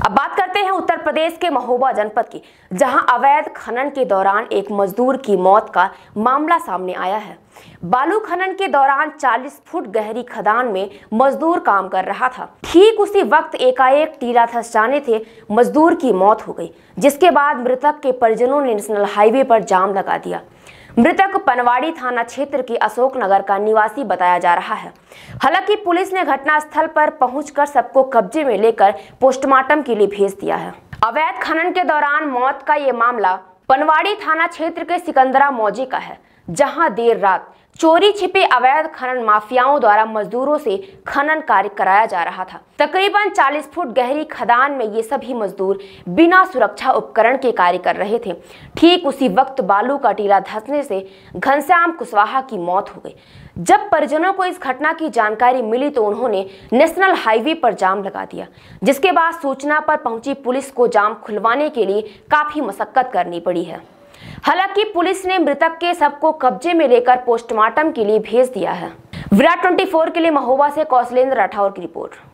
अब बात करते हैं उत्तर प्रदेश के महोबा जनपद की, जहां अवैध खनन के दौरान एक मजदूर की मौत का मामला सामने आया है। बालू खनन के दौरान 40 फुट गहरी खदान में मजदूर काम कर रहा था। ठीक उसी वक्त एकाएक टीला धंस जाने से मजदूर की मौत हो गई, जिसके बाद मृतक के परिजनों ने नेशनल हाईवे पर जाम लगा दिया। मृतक पनवाड़ी थाना क्षेत्र के अशोकनगर का निवासी बताया जा रहा है। हालांकि पुलिस ने घटनास्थल पर पहुंचकर सबको कब्जे में लेकर पोस्टमार्टम के लिए भेज दिया है। अवैध खनन के दौरान मौत का ये मामला पनवाड़ी थाना क्षेत्र के सिकंदरा मौजे का है, जहां देर रात चोरी छिपे अवैध खनन माफियाओं द्वारा मजदूरों से खनन कार्य कराया जा रहा था। तकरीबन 40 फुट गहरी खदान में ये सभी मजदूर बिना सुरक्षा उपकरण के कार्य कर रहे थे। ठीक उसी वक्त बालू का टीला धंसने से घनश्याम कुशवाहा की मौत हो गई। जब परिजनों को इस घटना की जानकारी मिली तो उन्होंने नेशनल हाईवे पर जाम लगा दिया, जिसके बाद सूचना पर पहुंची पुलिस को जाम खुलवाने के लिए काफी मशक्कत करनी पड़ी है। हालांकि पुलिस ने मृतक के शव को कब्जे में लेकर पोस्टमार्टम के लिए भेज दिया है। विराट 24 के लिए महोबा से कौशलेंद्र राठौर की रिपोर्ट।